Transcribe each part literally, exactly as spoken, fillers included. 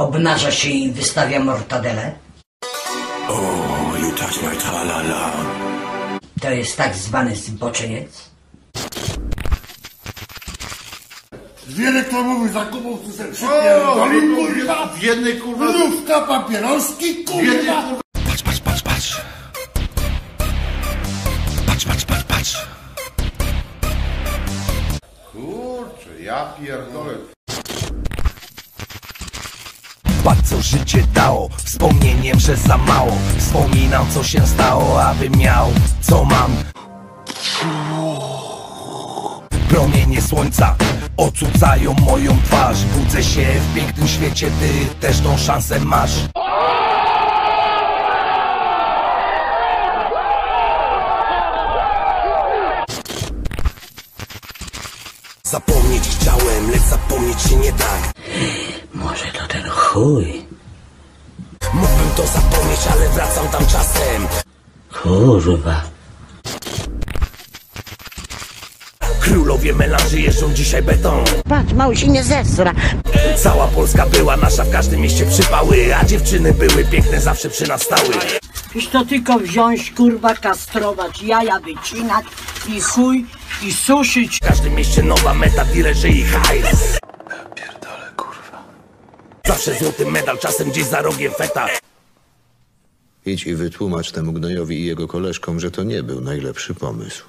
obnaża się i wystawia mortadelę? Oh, you touch my tra-la-la. To jest tak zwany zboczeniec? Dwie reklamowe zakupów, tu se przypierdolili, kurwa! W jednej, kurwa... Lówka, papieroski, kurwa! Patrz, patrz, patrz, patrz. Patrz, patrz, patrz, patrz. Kurczę, ja pierdolę. Patrz co życie dało, wspomnieniem, że za mało. Wspominam co się stało, abym miał co mam. Promienie słońca ocucają moją twarz. Budzę się w pięknym świecie, ty też tą szansę masz. Zapomnieć chciałem, lecz zapomnieć się nie da. Może to ten chuj? Mógłbym to zapomnieć, ale wracam tam czasem. Kurwa. Królowie melanży jeżdżą dzisiaj beton. Patrz, mały się nie zesra. Cała Polska była nasza, w każdym mieście przypały. A dziewczyny były piękne, zawsze przy nas stały. Przecież to tylko wziąć, kurwa, kastrować, jaja wycinać i chuj, i suszyć. W każdym mieście nowa meta, dilerzy i hajs. Pierdolę, kurwa. Zawsze złoty medal, czasem gdzieś za rogiem feta. Idź i wytłumacz temu gnojowi i jego koleżkom, że to nie był najlepszy pomysł.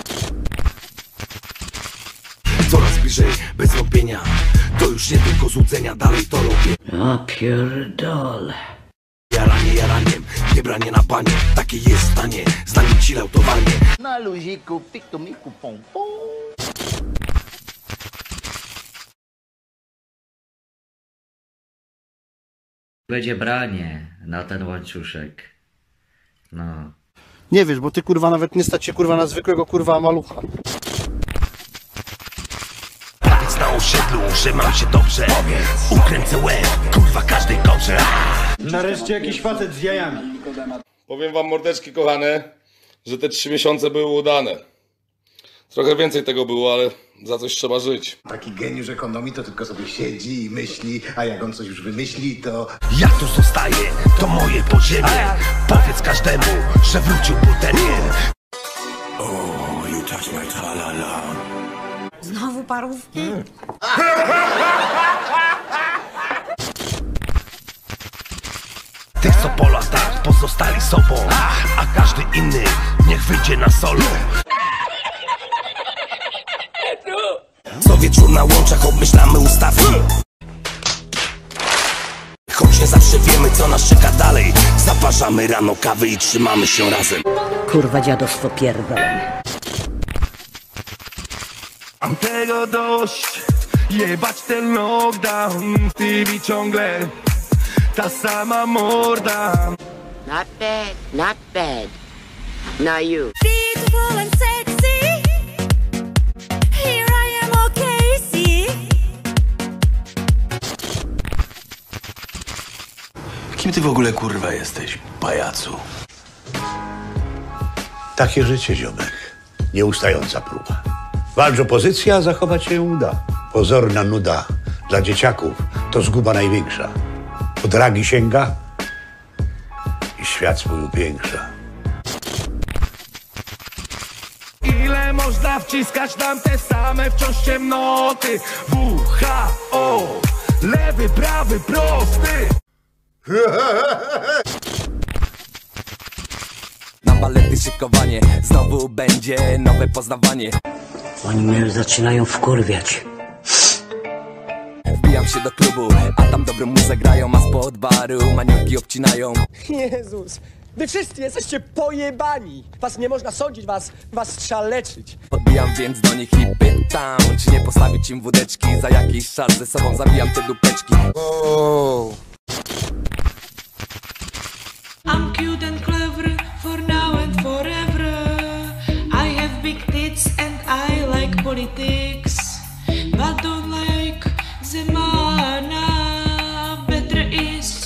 Coraz bliżej, bez wątpienia. To już nie tylko złudzenia, dalej to robię. Ja pierdolę. Jaranie jaraniem, nie branie na panie. Takie jest stanie, z nami ci lautowanie. Na luziku, piku, miku, pom, pom. Będzie branie na ten łańcuszek. No. Nie wiesz, bo ty kurwa nawet nie stać się kurwa na zwykłego kurwa malucha. Powiedz na osiedlu, że mam się dobrze. Ukręcę łeb, kurwa każdej kobrze. Nareszcie jakiś facet z jajami. Powiem wam, mordeczki kochane, że te trzy miesiące były udane. Trochę więcej tego było, ale za coś trzeba żyć. Taki geniusz ekonomii to tylko sobie siedzi i myśli, a jak on coś już wymyśli, to... Ja tu zostaję, to moje podziemie. Powiedz każdemu, że wrócił butelnie. Oh, you touch my tra-la-la. Znowu parówki? Tych co po latach pozostali sobą, a każdy inny niech wyjdzie na solo. Co wieczór na łączach obmyślamy ustawki. Choć nie zawsze wiemy co nas czeka dalej. Zaparzamy rano kawy i trzymamy się razem. Kurwa, dziadostwo pierdolone. Mam tego dość, jebać ten lockdown. T V ciągle ta sama morda. Not bad, not bad. Now you. Beautiful and sexy. Here I am, okay, see. Kim ty w ogóle, kurwa, jesteś, pajacu? Takie życie, ziomek. Nieustająca próba. Walcz o pozycję, a zachować się uda. Pozorna nuda dla dzieciaków to zguba największa. Od ragi sięga i świat swój upiększa. Ile można wciskać nam te same wciąż ciemnoty? W H O lewy, prawy, prosty. Na balety szykowanie, znowu będzie nowe poznawanie. Oni mnie zaczynają wkurwiać. Wbijam się do klubu, a tam dobrą muzę grają, a spod baru maniurki obcinają. Jezus, wy wszyscy jesteście pojebani. Was nie można sądzić, was, was trzeba leczyć. Podbijam więc do nich i pytam, czy nie postawić im wódeczki. Za jakiś czas ze sobą zabijam te dupeczki. Oh. I'm cute and clever for now and forever. I have big tits and I like politics, but don't like Zemana. Better is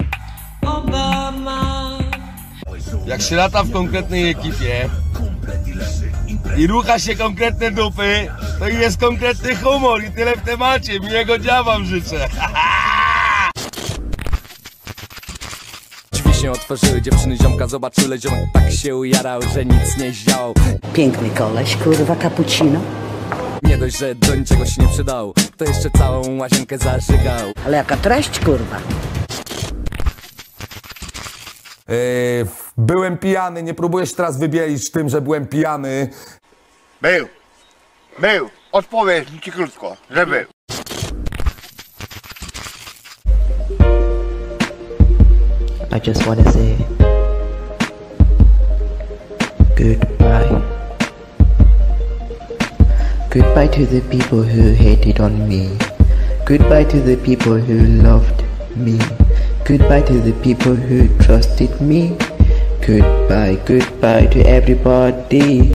Obama. Jak się lata w konkretnej ekipie i rucha się konkretne dupy, to jest konkretny humor i tyle w temacie. Miłego dnia wam życzę. się otworzyły, dziewczyny ziomka zobaczyły, ziomek tak się ujarał, że nic nie zdziałał. Piękny koleś, kurwa, cappuccino. Nie dość, że do niczego się nie przydał, to jeszcze całą łazienkę zażygał. Ale jaka treść, kurwa. Yy, byłem pijany, nie próbuję się teraz wybielić tym, że byłem pijany. Był, był, odpowiedz mi ci krótko, że był. I just wanna say goodbye. Goodbye to the people who hated on me. Goodbye to the people who loved me. Goodbye to the people who trusted me. Goodbye, goodbye to everybody.